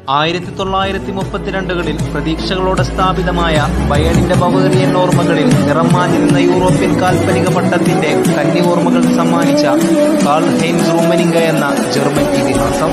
1932കളിൽ പ്രതീക്ഷകളോടെ സ്ഥാപിതമായ ബയേണിന്റെ ബവേറിയൻ ഓർമ്മകളിൽ നിറം മാഞ്ഞിരുന്ന യൂറോപ്യൻ കാൽപ്പനിക പട്ടത്തിന്റെ കന്നി ഓർമ്മകൾ സമ്മാനിച്ച കാൾ ഹൈൻസ് റൂമനിംഗ എന്ന ജർമ്മൻ ഇതിഹാസം.